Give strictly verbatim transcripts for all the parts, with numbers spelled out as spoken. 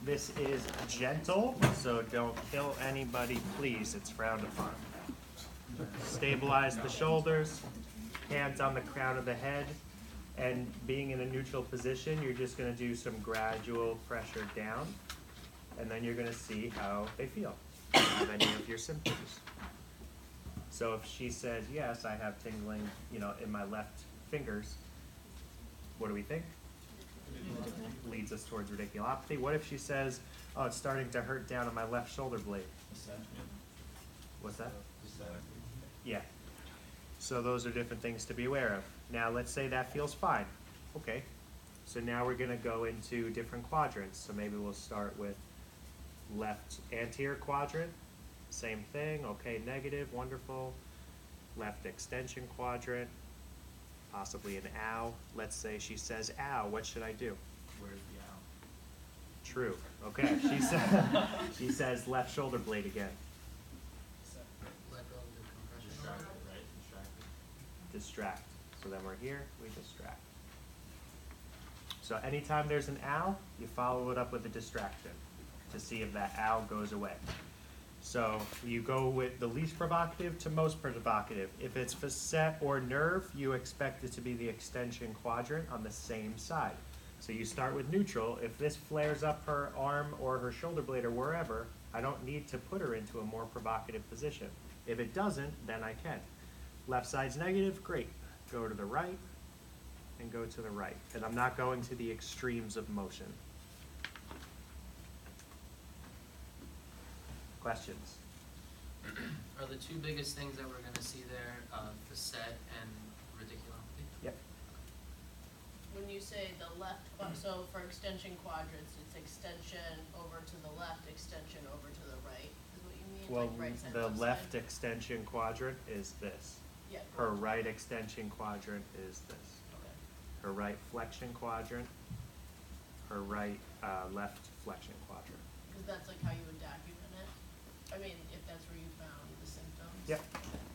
This is gentle, so don't kill anybody, please. It's frowned upon. Stabilize the shoulders, hands on the crown of the head, and being in a neutral position, you're just going to do some gradual pressure down, and then you're going to see how they feel. Do you have any of your symptoms? So if she says, yes, I have tingling, you know, in my left fingers, what do we think? Leads us towards radiculopathy. What if she says, oh, it's starting to hurt down on my left shoulder blade? What's that? Yeah. So those are different things to be aware of. Now let's say that feels fine. Okay. So now we're going to go into different quadrants. So maybe we'll start with left anterior quadrant. Same thing. Okay, negative, wonderful. Left extension quadrant. Possibly an ow. Let's say she says ow. What should I do? Where's the ow? True. Okay. She says she says left shoulder blade again. Let go of the compression. Distracted, right? Distracted. Distract. So then we're here, we distract. So anytime there's an ow, you follow it up with a distraction to see if that ow goes away. So you go with the least provocative to most provocative. If it's facet or nerve, you expect it to be the extension quadrant on the same side. So you start with neutral. If this flares up her arm or her shoulder blade or wherever, I don't need to put her into a more provocative position. If it doesn't, then I can. Left side's negative, great. Go to the right and go to the right. And I'm not going to the extremes of motion. Questions? Are the two biggest things that we're going to see there uh, facet and radiculopathy? Yep. When you say the left, qua- so for extension quadrants, it's extension over to the left, extension over to the right, is what you mean? Well, Like right side, the left side? extension quadrant is this. Yeah. Her right extension quadrant is this. Okay. Her right flexion quadrant, her right uh, left flexion quadrant. Because that's like how you would document it? I mean, if that's where you found the symptoms? Yep.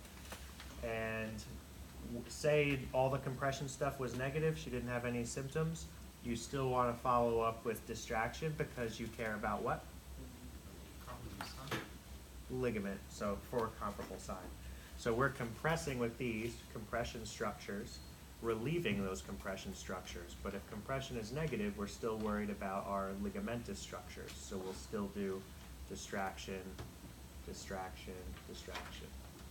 And w- say all the compression stuff was negative, she didn't have any symptoms, you still want to follow up with distraction because you care about what? Comparable sign. Ligament, so for a comparable sign. So we're compressing with these compression structures, relieving those compression structures. But if compression is negative, we're still worried about our ligamentous structures. So we'll still do distraction, distraction, distraction.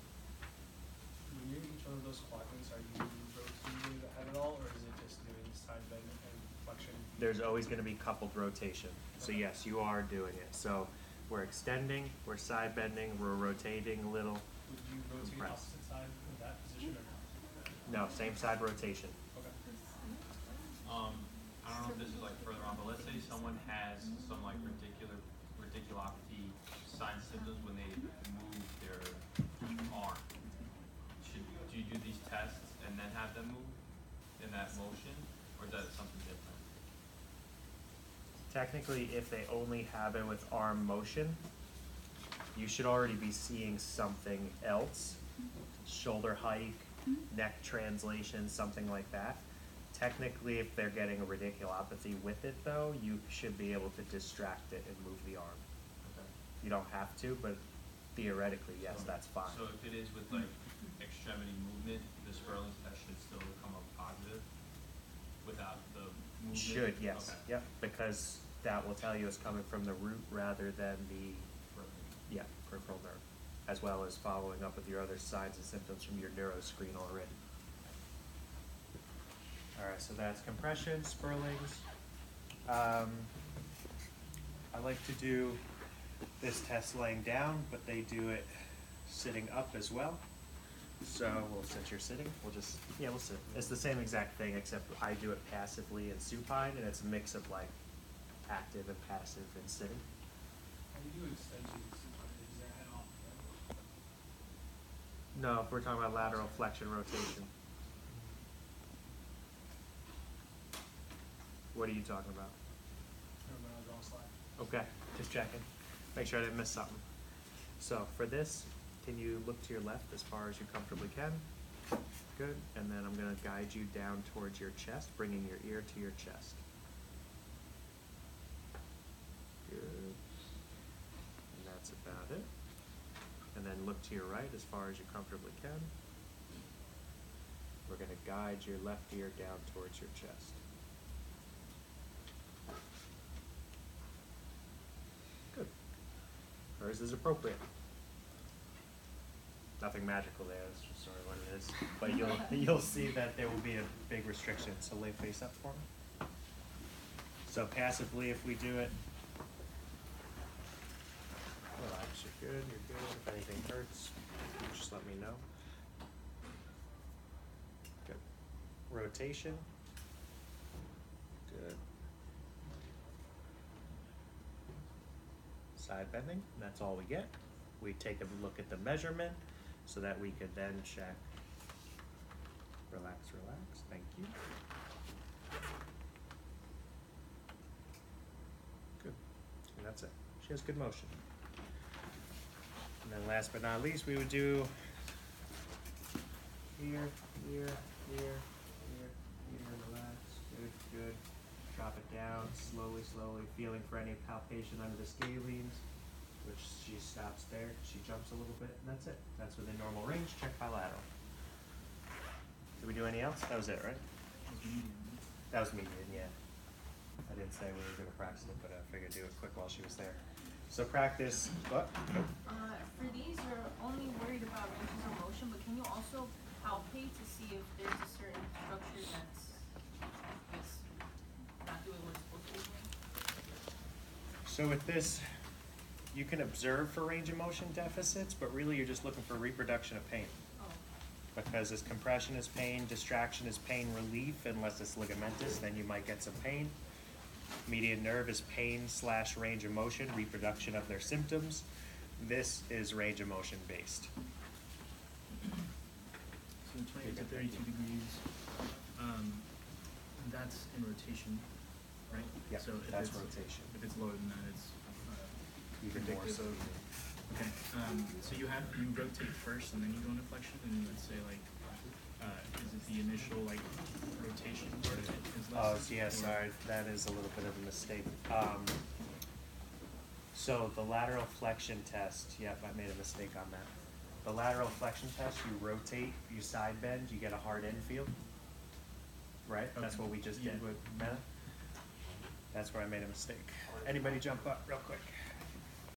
When you're in each one of those quadrants, are you rotating the head at all, or is it just doing side bend and flexion? There's always going to be coupled rotation. So yes, you are doing it. So we're extending, we're side bending, we're rotating a little. Would you rotate Compress. opposite side in that position or No, same side rotation. not? Okay. Um, I don't know if this is like further on, but let's say someone has some like radicular radiculopathy sign symptoms when they move their arm. Should do you do these tests and then have them move in that motion, or is that something different? Technically, if they only have it with arm motion, you should already be seeing something else. Shoulder hike, neck translation, something like that. Technically, if they're getting a radiculopathy with it though, you should be able to distract it and move the arm. Okay. You don't have to, but theoretically, yes, So- that's fine. So if it is with like extremity movement, the Sperling's test should still come up positive without the movement? Should, yes, Okay. yep, because that will tell you it's coming from the root rather than the, Perfect. yeah, peripheral nerve, as well as following up with your other signs and symptoms from your neuro screen already. All right, so that's compression, Sperling's. Um, I like to do this test laying down, but they do it sitting up as well. So we'll, since you're sitting, we'll just, yeah, we'll sit. It's the same exact thing, except I do it passively and supine, and it's a mix of like active and passive and sitting. How do you do extensions? Is that head off? No, if we're talking about lateral flexion rotation. What are you talking about? Never mind, I was wrong slide. Okay, just checking. Make sure I didn't miss something. So for this, can you look to your left as far as you comfortably can? Good. And then I'm going to guide you down towards your chest, bringing your ear to your chest. and then look to your right as far as you comfortably can. We're gonna guide your left ear down towards your chest. Good. Hers is appropriate. Nothing magical there, that's just sort of what it is. But you'll you'll see that there will be a big restriction, so lay face up for me. So passively, if we do it, relax, you're good, you're good. If anything hurts, just let me know. Good. Rotation. Good. Side bending, and that's all we get. We take a look at the measurement so that we could then check. Relax, relax, thank you. Good, and that's it. She has good motion. And then last but not least, we would do here, here, here, here, here, relax, good, good. Drop it down, slowly, slowly, feeling for any palpation under the scalenes, which she stops there, she jumps a little bit, and that's it. That's within normal range, check bilateral. Did we do anything else? That was it, right? That was median, yeah. I didn't say we were gonna practice it, but I figured do it quick while she was there. So practice, what? Nope. Uh, for these, you're only worried about ranges of motion, but can you also palpate to see if there's a certain structure that's, is not doing what it's supposed to be doing? So with this, you can observe for range of motion deficits, but really you're just looking for reproduction of pain. Oh, Because as compression is pain, distraction is pain relief, unless it's ligamentous, then you might get some pain. Median nerve is pain slash range of motion, reproduction of their symptoms. This is range of motion based. So twenty to thirty-two degrees, um, that's in rotation, right? Yeah, So if that's it's- rotation. If it's lower than that, it's, uh, Even more predictive so. of- okay, um, so you have, you rotate first and then you go into flexion, and let's say like, uh, is it the initial like rotation part of it is Oh, less? yeah, or- sorry, that is a little bit of a mistake. Um, so the lateral flexion test, yep, I made a mistake on that. The lateral flexion test, you rotate, you side bend, you get a hard end feel. Right, that's Okay. what we just Yeah. did with Meta. That's where I made a mistake. Anybody jump up real quick?